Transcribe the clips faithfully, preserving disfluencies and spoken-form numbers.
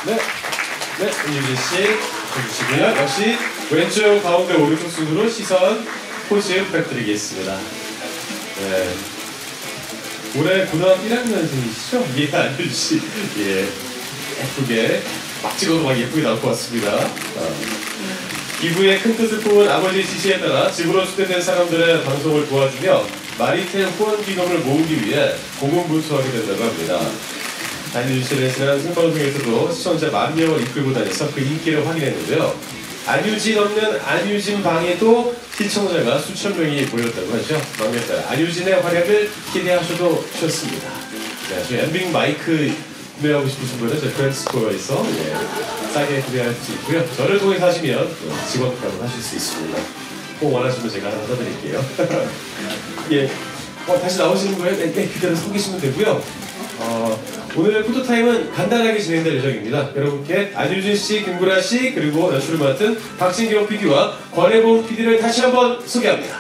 네, 네, 윤유진 씨 해주시고요. 역시 왼쪽, 가운데, 오른쪽 순으로 시선 포즈 부탁드리겠습니다. 네. 올해 고등학교 일 학년생이시죠? 예, 안윤 씨. 예, 예쁘게 막 찍어도 막 예쁘게 나올 것 같습니다. 어. 기부의 큰 뜻을 품은 아버지의 지시에 따라 집으로 수대된 사람들의 방송을 도와주며 마리텔 후원 기금을 모으기 위해 공공분수하게 된다고 합니다. 안윤 씨는 지난 생방송에서도 시청자 만 명을 이끌고 다녀서 그 인기를 확인했는데요. 안유진 없는 안유진 방에도 시청자가 수천 명이 모였다고 하죠. 막내딸 안유진의 활약을 기대하셔도 좋습니다. 네, 저희 엠빙 마이크 구매하고 싶으신 분은 저희 브랜드스토어에서 예, 싸게 구매할 수 있고요. 저를 통해서 하시면 직원 가입 하실 수 있습니다. 꼭 원하시면 제가 하나 사드릴게요. 예, 어, 다시 나오시는 거예요? 네, 네, 그대로 서 계시면 되고요. 어, 오늘 포토타임은 간단하게 진행될 예정입니다. 여러분께 안유진 씨, 김구라 씨, 그리고 연출을 맡은 박진경 피디와 권혜봉 피디를 다시 한번 소개합니다.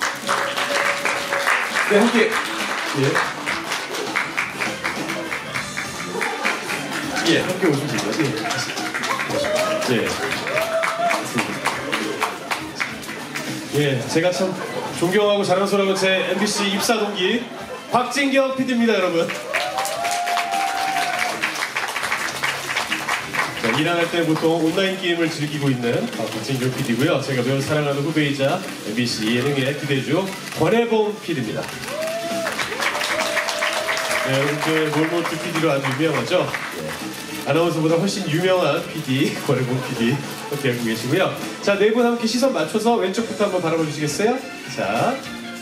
네, 함께. 예. 예, 함께 오시면 됩니다. 예. 예. 예, 제가 참 존경하고 자랑스러운 제 엠비씨 입사 동기 박진경 피디입니다, 여러분. 자, 일할 때 보통 온라인 게임을 즐기고 있는 박진경 피디고요. 제가 매우 사랑하는 후배이자 엠비씨 예능의 기대주 권혜봉 피디입니다. 네, 여러분께 몰모트 피디로 아주 유명하죠. 예. 아나운서보다 훨씬 유명한 피디, 권혜봉 피디 함께하고 계시고요. 자, 네 분 함께 시선 맞춰서 왼쪽부터 한번 바라봐 주시겠어요? 자,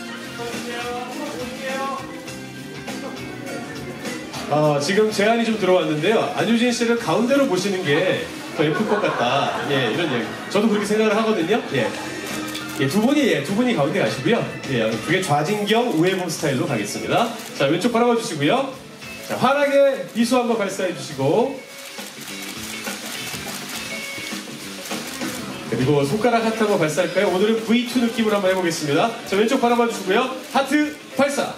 어, 지금 제안이 좀 들어왔는데요. 안유진 씨를 가운데로 모시는 게 더 예쁠 것 같다. 예, 이런 얘기. 저도 그렇게 생각을 하거든요. 예, 예, 두 분이 예, 두 분이 가운데 가시고요. 예, 그게 좌진경, 우혜봉 스타일로 가겠습니다. 자, 왼쪽 바라봐 주시고요. 자, 환하게 미소 한번 발사해 주시고. 그리고 손가락 하트 한번 발사할까요? 오늘은 브이 투 느낌으로 한번 해보겠습니다. 자, 왼쪽 바라봐 주시고요. 하트 발사.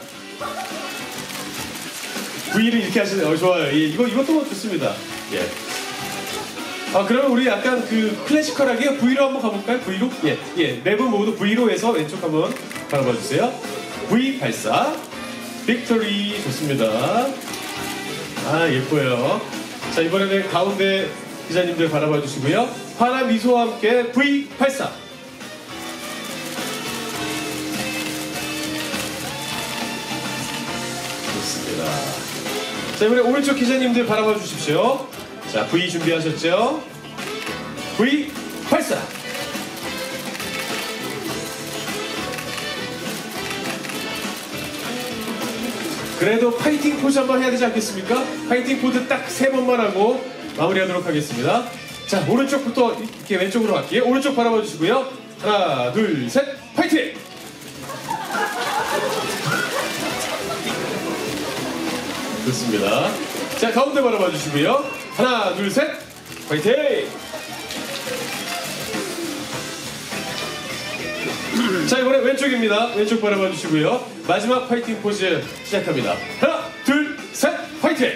V를 이렇게 하시네요. 어, 좋아요. 예, 이거 이것도 좋습니다. 예. 아, 그러면 우리 약간 그 클래시컬하게 V로 한번 가볼까요? V로? 예, 예. 네 분 모두 V로 해서 왼쪽 한번 바라봐 주세요. V 발사. 빅토리 좋습니다. 아, 예뻐요. 자, 이번에는 가운데 기자님들 바라봐 주시고요. 환한 미소와 함께 V 발사. 좋습니다. 자, 이번에 오른쪽 기자님들 바라봐 주십시오. 자, V 준비하셨죠? V 발사. 그래도 파이팅 포즈 한번 해야 되지 않겠습니까? 파이팅 포즈 딱 세 번만 하고 마무리하도록 하겠습니다. 자, 오른쪽부터 이렇게 왼쪽으로 갈게요. 오른쪽 바라봐 주시고요. 하나, 둘, 셋, 파이팅! 좋습니다. 자, 가운데 바라봐 주시고요. 하나, 둘, 셋, 파이팅! 자, 이번에 왼쪽입니다. 왼쪽 바라봐 주시고요. 마지막 파이팅 포즈 시작합니다. 하나, 둘, 셋, 파이팅!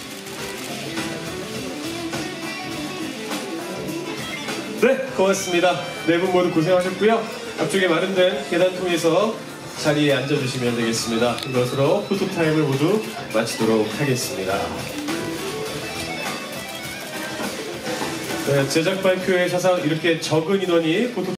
네, 고맙습니다. 네 분 모두 고생하셨고요. 앞쪽에 마련된 계단통에서 자리에 앉아주시면 되겠습니다. 이것으로 포토타임을 모두 마치도록 하겠습니다. 네, 제작 발표회 사상 이렇게 적은 인원이 포토